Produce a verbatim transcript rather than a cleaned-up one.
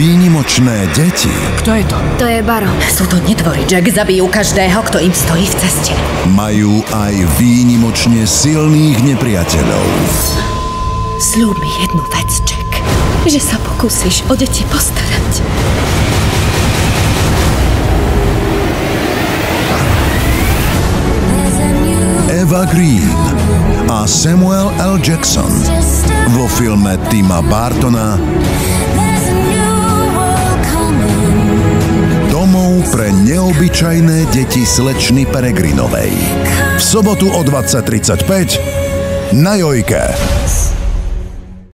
výnimočné deti. Kto je to? To je baron. Sú to netvory, Jack. Zabijú každého, kto im stojí v ceste. Majú aj výnimočne silných nepriateľov. Sľub mi jednu vec, Jack. Že sa pokúsiš o deti postarať. Eva Green a Samuel L. Jackson vo filme Tima Burtona Domov pre neobyčajné deti slečny Peregrinovej. V sobotu o dvadsať tridsaťpäť na Jojke.